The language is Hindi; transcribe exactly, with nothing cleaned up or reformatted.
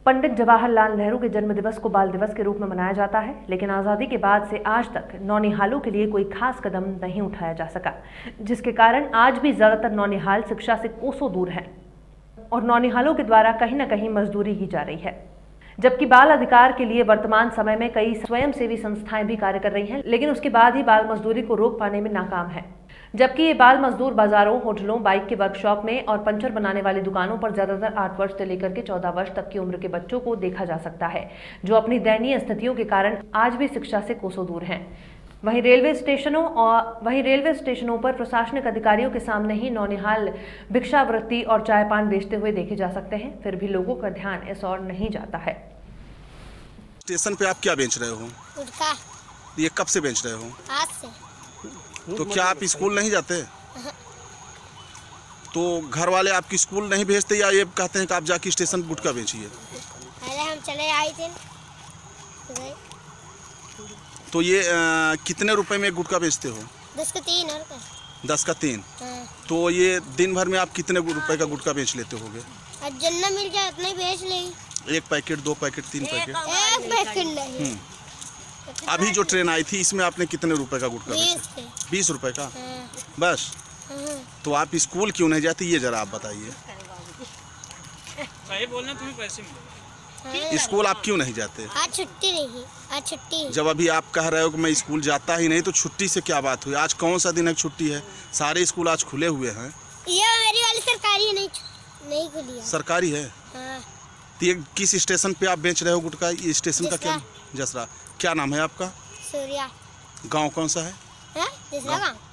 पंडित जवाहरलाल नेहरू के जन्म दिवस को बाल दिवस के रूप में मनाया जाता है, लेकिन आज़ादी के बाद से आज तक नौनिहालों के लिए कोई खास कदम नहीं उठाया जा सका, जिसके कारण आज भी ज़्यादातर नौनिहाल शिक्षा से कोसों दूर हैं और नौनिहालों के द्वारा कहीं न कहीं मजदूरी की जा रही है। जबकि बाल अधिकार के लिए वर्तमान समय में कई स्वयंसेवी संस्थाएं भी कार्य कर रही हैं, लेकिन उसके बाद ही बाल मजदूरी को रोक पाने में नाकाम है। जबकि ये बाल मजदूर बाजारों, होटलों, बाइक के वर्कशॉप में और पंचर बनाने वाली दुकानों पर ज्यादातर आठ वर्ष से लेकर के चौदह वर्ष तक की उम्र के बच्चों को देखा जा सकता है, जो अपनी दयनीय स्थितियों के कारण आज भी शिक्षा से कोसों दूर हैं। वहीं रेलवे स्टेशनों और वहीं रेलवे स्टेशनों पर प्रशासनिक अधिकारियों के सामने ही नौनिहाल भिक्षावृत्ति और चाय पान बेचते हुए देखे जा सकते हैं, फिर भी लोगों का ध्यान इस ओर नहीं जाता है। स्टेशन पे आप क्या बेच रहे हो? गुटखा। ये कब से बेच रहे हो? आज से। तो क्या आप स्कूल नहीं जाते? तो घर वाले आपकी स्कूल नहीं भेजते या ये कहते हैं कि आप जाके स्टेशन गुटखा बेचिए? पहले हम चले आए थे। तो ये आ, कितने रुपए में गुटखा बेचते हो? दस का तीन और का। दस का तीन। हाँ। तो ये दिन भर में आप कितने रुपए का गुटखा बेच लेते होगे? अब जितना मिल जाए उतना ही बेच ले। एक पैकेट, दो पैकेट, तीन पैकेट? एक पैकेट नहीं। अभी जो ट्रेन आई थी इसमें आपने कितने रुपए का गुटखा बेचा? बीस रुपए का। हाँ। बस। हाँ। तो आप स्कूल क्यों नहीं जाते, ये जरा आप बताइए। सही बोलना, तुम्हें पैसे मिलेंगे। स्कूल आप क्यों नहीं जाते? आज छुट्टी नहीं, आज छुट्टी। जब अभी आप कह रहे हो कि मैं स्कूल जाता ही नहीं, तो छुट्टी से क्या बात हुई? आज कौन सा दिन है छुट्टी है? सारे स्कूल आज खुले हुए हैं। ये मेरी वाली सरकारी नहीं नहीं खुली है। सरकारी है? हाँ। तो ये किस स्टेशन पे आप बेच रहे हो गुटखा? ये स्टेशन का क्या? जसरा। क्या नाम है आपका? सूर्या। गांव कौन सा है? हाँ? जसरा गाँव।